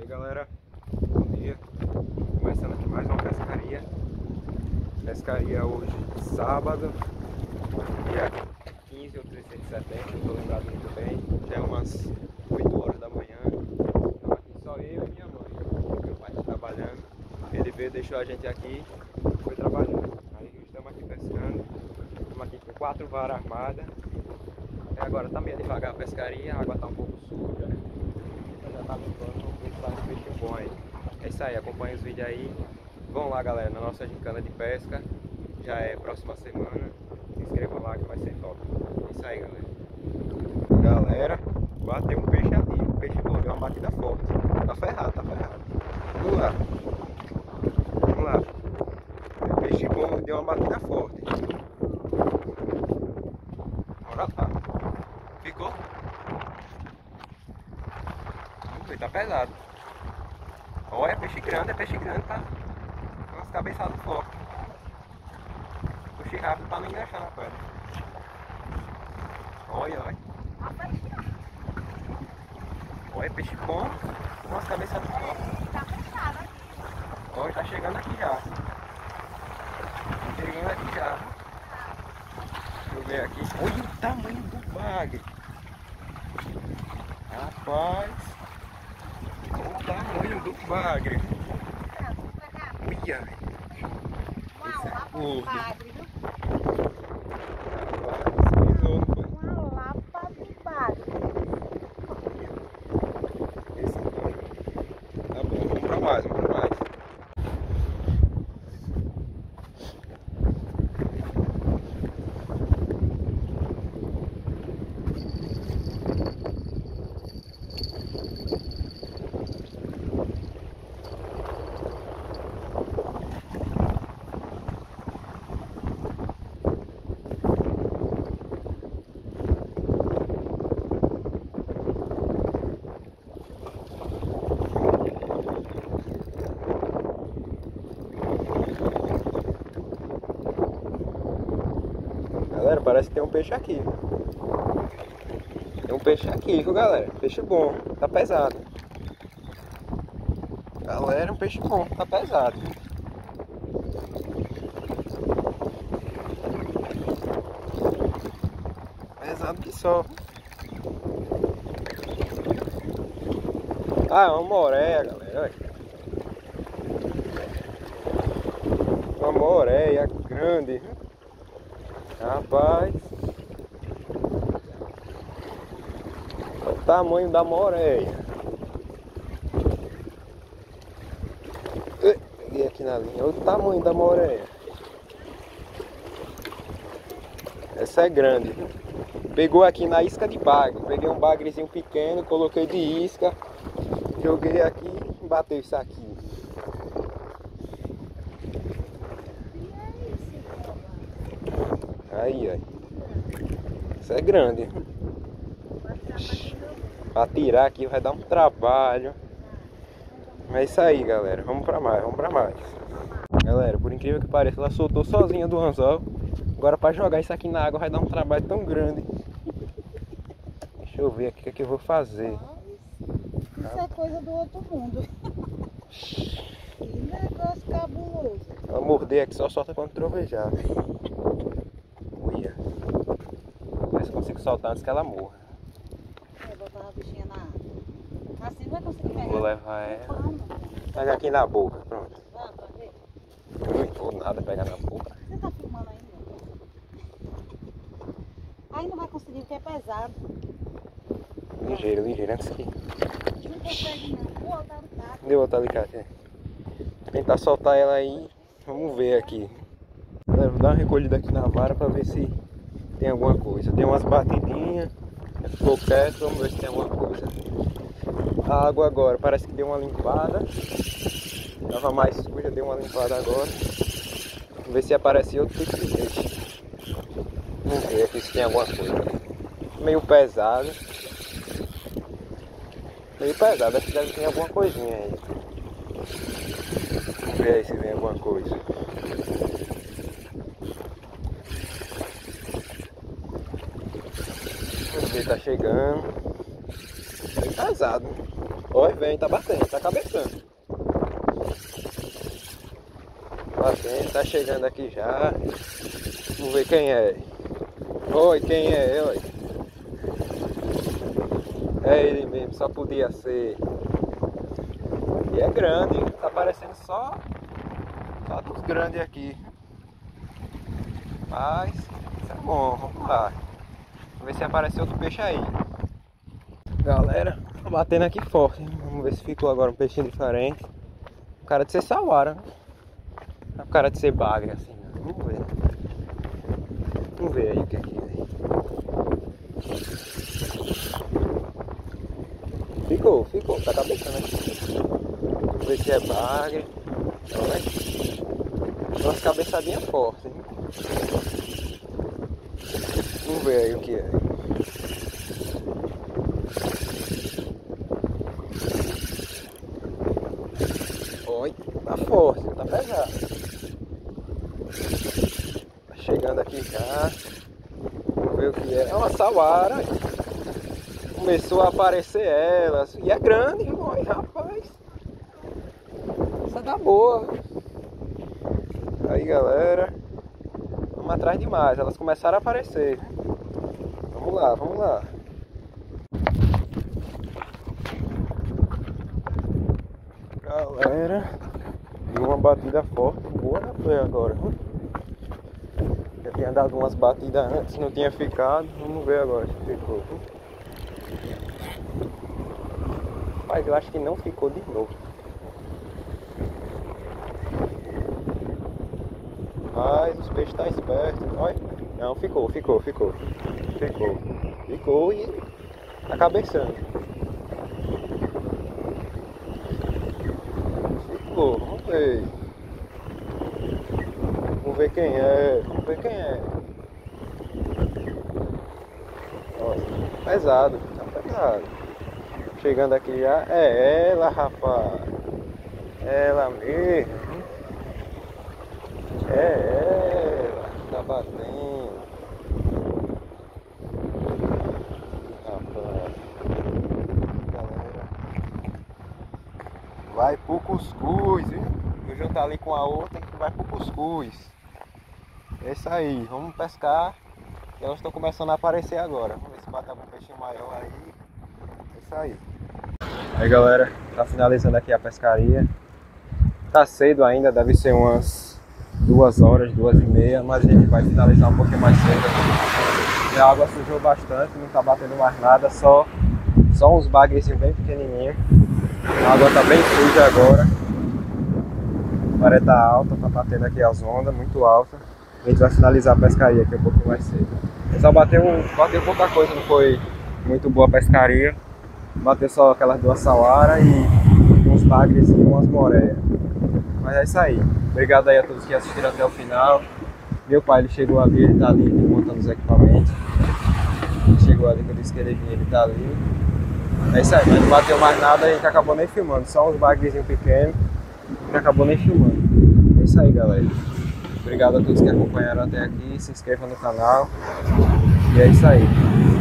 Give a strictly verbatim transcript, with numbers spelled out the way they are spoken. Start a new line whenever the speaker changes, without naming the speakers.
Galera, bom dia, começando aqui mais uma pescaria. Pescaria hoje, sábado, dia quinze ou dezesseis de setembro, não estou lembrado muito bem. Já é umas oito horas da manhã. Então aqui só eu e minha mãe. Meu pai está trabalhando, ele veio, deixou a gente aqui e foi trabalhando. Aí estamos aqui pescando, estamos aqui com quatro varas armadas. E agora está meio devagar a pescaria, a água está um pouco suja, mas já está limpando. Um peixe bom aí. É isso aí, acompanha os vídeos aí. Vão lá, galera, na nossa gincana de pesca. Já é próxima semana. Se inscrevam lá que vai ser top. É isso aí, galera. Galera, bateu um peixe ali. Um peixe bom, deu uma batida forte. Tá ferrado, tá ferrado. Vamos lá. Vamos lá. O peixe bom deu uma batida forte. Bora lá. Ficou? Tá pesado. Olha, é peixe grande, é peixe grande, tá? Com as cabeçadas fortes. Puxe rápido pra não enganchar na pedra. Olha, olha. Olha, peixe bom, com as cabeçadas fortes.
Tá fechado aqui.
Olha, tá chegando aqui já. Tá chegando aqui já. Deixa eu ver aqui. Olha o tamanho do bagre. Rapaz. Olha o tamanho do bagre. Olha. Esse é gordo.
Uma lapa de bagre.
Esse aqui. Tá bom, vamos pra mais, vamos pra mais. Galera, parece que tem um peixe aqui. Tem um peixe aqui, viu, galera? Peixe bom, tá pesado. Galera, um peixe bom, tá pesado. Pesado que só. Ah, é uma moreia, galera. Olha. Uma moreia grande. Rapaz, olha o tamanho da moreia. Peguei aqui na linha, olha o tamanho da moreia. Essa é grande. Pegou aqui na isca de bagre. Peguei um bagrezinho pequeno, coloquei de isca, joguei aqui e bateu isso aqui. Aí, aí. Isso é grande. Pra tirar aqui vai dar um trabalho. Mas é isso aí, galera. Vamos pra mais, vamos pra mais. Galera, por incrível que pareça, ela soltou sozinha do anzol. Agora pra jogar isso aqui na água vai dar um trabalho tão grande. Deixa eu ver aqui o que, é que eu vou fazer.
Isso é coisa do outro mundo. Que negócio cabuloso.
Ela morder aqui só solta quando trovejar. Ver se consigo soltar antes que ela morra.
É, botar a bichinha na água. Assim vai conseguir pegar.
Vou levar ela. Pega aqui na boca, pronto.
Vá, pra ver.
Eu não vou nada pegar na boca.
Você tá filmando ainda? Aí não vai conseguir porque é pesado.
Ligeiro, ligeiro, antes que...
Não consegue não. Vou botar no carro.
Deu outra alicate. Tentar soltar ela aí. Vamos ver aqui. Galera, vou dar uma recolhida aqui na vara pra ver se tem alguma coisa. Tem umas batidinhas. Ficou quieto, vamos ver se tem alguma coisa. A água agora parece que deu uma limpada. Tava mais suja, deu uma limpada agora. Vamos ver se aparece outro tipo de peixe. Vamos ver aqui se tem alguma coisa. Meio pesado. Meio pesado, acho que deve ter alguma coisinha aí. Vamos ver aí se vem alguma coisa. Vamos ver, tá chegando. Bem pesado. Oi, vem, tá batendo, tá cabeçando. Batendo, tá chegando aqui já. Vamos ver quem é. Oi, quem é? Oi. É ele mesmo, só podia ser. E é grande, tá parecendo só, só dos grandes aqui. Mas isso é bom, vamos lá. Vamos ver se apareceu outro peixe aí. Galera, tá batendo aqui forte, hein? Vamos ver se ficou agora um peixinho diferente. O cara de ser saguara, né? O cara de ser bagre assim, né? Vamos ver. Vamos ver aí o que é que é. Ficou, ficou, tá cabeçando aqui. Vamos ver se é bagre. Umas cabeçadinhas fortes, hein? Vamos ver aí o que é. Oi, tá forte, tá pesado. Tá chegando aqui já. Vamos ver o que é. É uma saguara. Começou a aparecer elas. E é grande, oi, rapaz. Essa tá boa. Aí, galera. Vamos atrás de mais. Elas começaram a aparecer. Vamos lá, vamos lá. Galera, deu uma batida forte, boa foi agora. Já tinha dado umas batidas antes, não tinha ficado. Vamos ver agora se ficou. Mas eu acho que não ficou de novo. Mas os peixes estão espertos. Olha. Não, ficou, ficou, ficou. Ficou. Ficou e tá cabeçando. Ficou, vamos ver. Vamos ver quem é. Vamos ver quem é. Nossa, pesado, tá pesado. Chegando aqui já. É ela, rapaz. Ela mesmo. É ela. Tá batendo. Rapaz. Galera. Vai pro cuscuz, viu? Vou juntar ali com a outra que vai pro cuscuz. É isso aí. Vamos pescar. Elas estão começando a aparecer agora. Vamos ver se bate algum peixe maior aí. É isso aí. Aí, galera, tá finalizando aqui a pescaria. Tá cedo ainda, deve ser umas duas horas, duas e meia, mas a gente vai finalizar um pouquinho mais cedo. A água sujou bastante, não tá batendo mais nada, só, só uns bagrezinhos bem pequenininhos. A água tá bem suja agora. A maré tá alta, tá batendo aqui as ondas, muito alta. A gente vai finalizar a pescaria aqui um pouquinho mais cedo. Só bateu, bateu pouca coisa, não foi muito boa a pescaria. Bateu só aquelas duas saguaras e uns bagres e umas moreias. Mas é isso aí. Obrigado aí a todos que assistiram até o final. Meu pai, ele chegou ali, ele tá ali montando os equipamentos. Ele chegou ali, que eu disse que ele vinha, ele tá ali. É isso aí, mas não bateu mais nada, a gente acabou nem filmando. Só uns bagrezinhos pequenos, a gente acabou nem filmando. É isso aí, galera. Obrigado a todos que acompanharam até aqui. Se inscrevam no canal. E é isso aí.